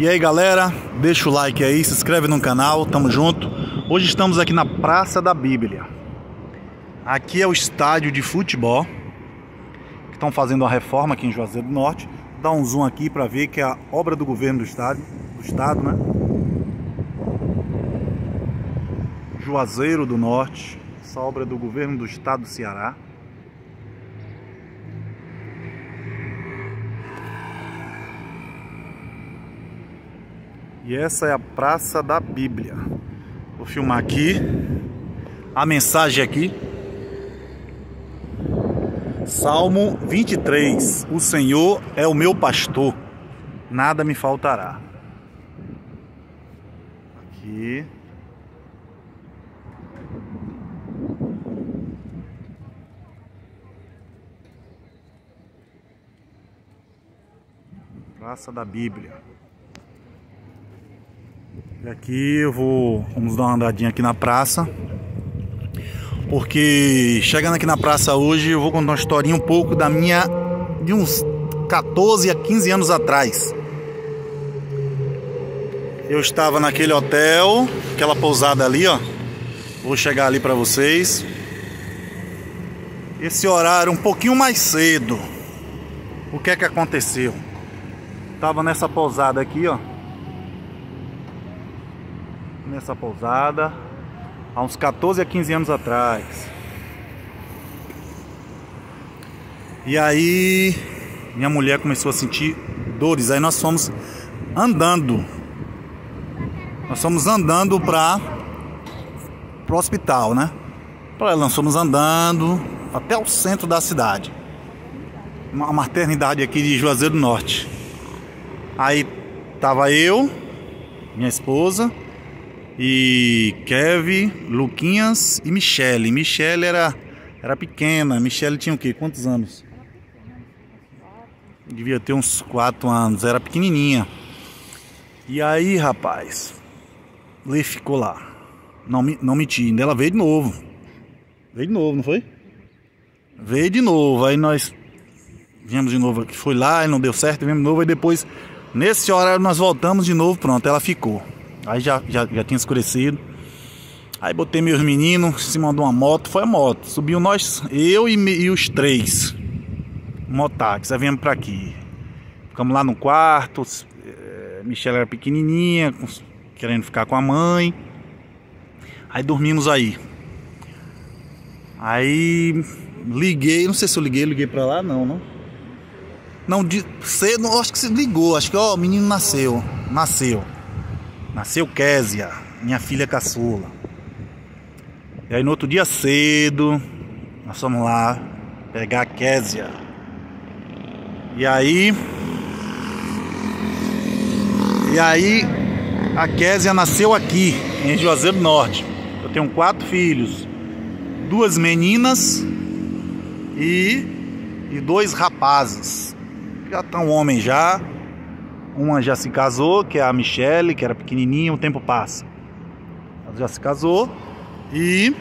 E aí galera, deixa o like aí, se inscreve no canal, tamo junto. Hoje estamos aqui na Praça da Bíblia. Aqui é o estádio de futebol, que estão fazendo uma reforma aqui em Juazeiro do Norte. Dá um zoom aqui para ver que é a obra do governo do estado, né? Juazeiro do Norte, essa obra é do governo do estado do Ceará. E essa é a Praça da Bíblia. Vou filmar aqui a mensagem aqui. Salmo 23. O Senhor é o meu pastor, nada me faltará. Aqui. Praça da Bíblia. E aqui vamos dar uma andadinha aqui na praça, porque chegando aqui na praça hoje eu vou contar uma historinha um pouco de uns 14 a 15 anos atrás. Eu estava naquele hotel, aquela pousada ali, ó. Vou chegar ali para vocês. Esse horário um pouquinho mais cedo. O que é que aconteceu? Tava nessa pousada aqui, ó. Nessa pousada há uns 14 a 15 anos atrás. E aí minha mulher começou a sentir dores. Aí nós fomos andando. Para o hospital, né? Nós fomos andando até o centro da cidade. Uma maternidade aqui de Juazeiro do Norte. Aí tava eu, minha esposa, e Kevin, Luquinhas e Michele. Michele era pequena. Michele tinha o quê? Quantos anos? Devia ter uns 4 anos. Era pequenininha. E aí, rapaz, Lê ficou lá. Não menti. Ainda ela veio de novo. Veio de novo, não foi? Veio de novo. Aí nós viemos de novo. Foi lá e não deu certo. Viemos de novo. Aí depois, nesse horário, nós voltamos de novo. Pronto, ela ficou. Aí já tinha escurecido. Aí botei meus meninos em cima de uma moto. Foi a moto. Subiu nós, eu e os 3 motáxis. Aí viemos pra aqui. Ficamos lá no quarto. Michelle era pequenininha, querendo ficar com a mãe. Aí dormimos aí. Aí liguei. Não sei se eu liguei pra lá. Não, cedo, acho que se ligou. Acho que ó, o menino nasceu. Nasceu Késia, minha filha caçula. E aí no outro dia cedo, nós fomos lá pegar a Késia. E aí a Késia nasceu aqui, em Juazeiro do Norte. Eu tenho 4 filhos. 2 meninas e 2 rapazes. Já estão homens já. Uma já se casou, que é a Michele, que era pequenininha, o tempo passa. Ela já se casou. E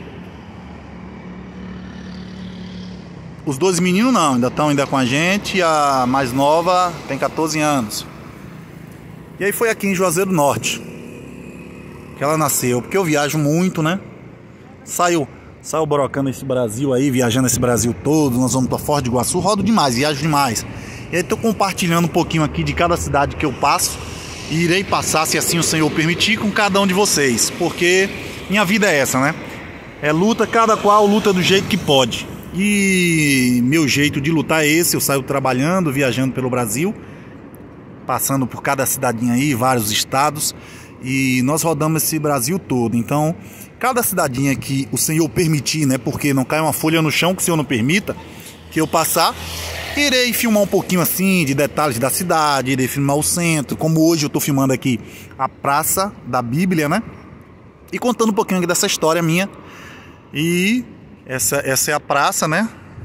os 2 meninos não, ainda estão com a gente. A mais nova tem 14 anos. E aí foi aqui em Juazeiro do Norte que ela nasceu, porque eu viajo muito, né? Saiu borocando esse Brasil aí, viajando esse Brasil todo. Nós vamos para Foz do Iguaçu, rodo demais, viajo demais. E aí tô compartilhando um pouquinho aqui de cada cidade que eu passo. E irei passar, se assim o Senhor permitir, com cada um de vocês. Porque minha vida é essa, né? É luta, cada qual luta do jeito que pode. E meu jeito de lutar é esse. Eu saio trabalhando, viajando pelo Brasil, passando por cada cidadinha aí, vários estados. E nós rodamos esse Brasil todo. Então, cada cidadinha que o Senhor permitir, né? Porque não cai uma folha no chão que o Senhor não permita que eu passar. Irei filmar um pouquinho assim de detalhes da cidade, irei filmar o centro, como hoje eu estou filmando aqui a Praça da Bíblia, né? E contando um pouquinho aqui dessa história minha. E essa é a praça, né?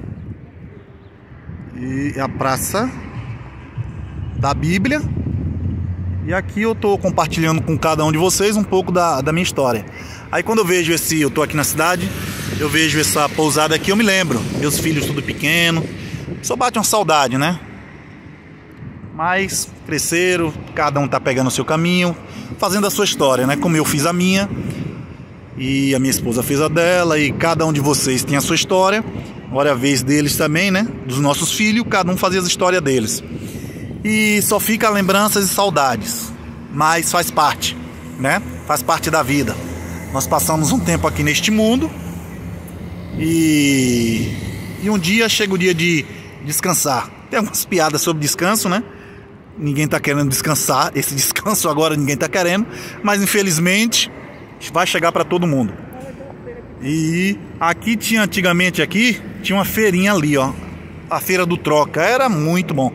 E a Praça da Bíblia. E aqui eu estou compartilhando com cada um de vocês um pouco da minha história. Aí quando eu vejo eu estou aqui na cidade, eu vejo essa pousada aqui, eu me lembro. Meus filhos tudo pequeno. Só bate uma saudade, né? Mas cresceram, cada um tá pegando o seu caminho, fazendo a sua história, né? Como eu fiz a minha e a minha esposa fez a dela, e cada um de vocês tem a sua história. Agora é a vez deles também, né? Dos nossos filhos, cada um fazia a história deles. E só fica lembranças e saudades, mas faz parte, né? Faz parte da vida. Nós passamos um tempo aqui neste mundo e um dia chega o dia de descansar. Tem algumas piadas sobre descanso, né? Ninguém tá querendo descansar. Esse descanso agora ninguém tá querendo, mas infelizmente vai chegar para todo mundo. E aqui tinha, antigamente aqui tinha uma feirinha ali, ó, a feira do Troca, era muito bom.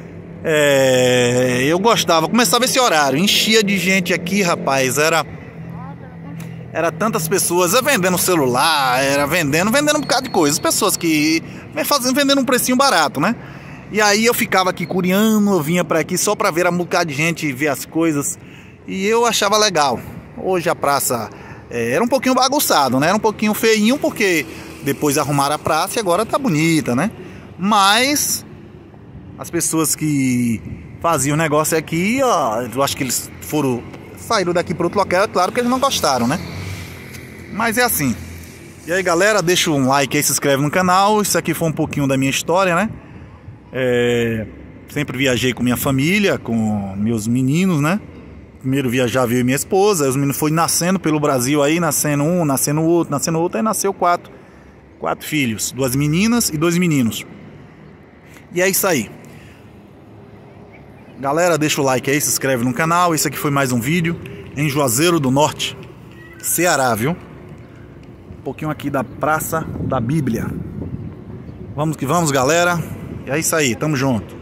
Eu gostava, começava esse horário, enchia de gente aqui, rapaz, era tantas pessoas, vendendo celular, vendendo um bocado de coisa, pessoas que vendendo um precinho barato, né? E aí eu ficava aqui curiando, eu vinha pra aqui só pra ver um bocado de gente, ver as coisas, e eu achava legal. Hoje a praça era um pouquinho bagunçado, né? Era um pouquinho feinho, porque depois arrumaram a praça e agora tá bonita, né? Mas as pessoas que faziam o negócio aqui, ó, eu acho que eles saíram daqui para outro local, é claro que eles não gostaram, né? Mas é assim. E aí, galera, deixa um like aí, se inscreve no canal. Isso aqui foi um pouquinho da minha história, né? Sempre viajei com minha família, com meus meninos, né? Primeiro viajava eu e minha esposa, aí os meninos foram nascendo pelo Brasil aí, nascendo um, nascendo outro, aí nasceu quatro filhos, 2 meninas e 2 meninos. E é isso aí. Galera, deixa o like aí, se inscreve no canal. Esse aqui foi mais um vídeo em Juazeiro do Norte, Ceará, viu? Um pouquinho aqui da Praça da Bíblia. Vamos que vamos, galera. E é isso aí, tamo junto.